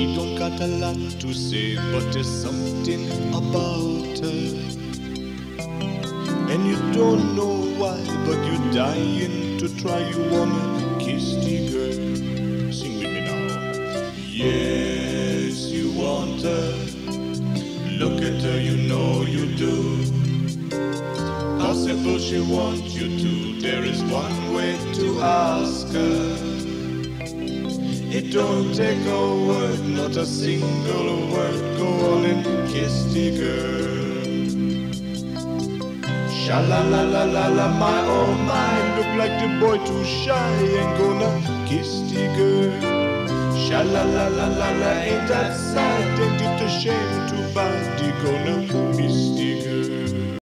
She don't got a lot to say, but there's something about her. And you don't know why, but you're dying to try. You wanna kiss the girl. Sing with me now. Yes, you want her. Look at her, you know you do. Possible she wants you to. There is one way to ask her. It don't take a word, not a single word. Go on and kiss the girl. Sha-la-la-la-la-la, my oh my. Look like the boy too shy. Ain't gonna kiss the girl. Sha-la-la-la-la-la, ain't that sad?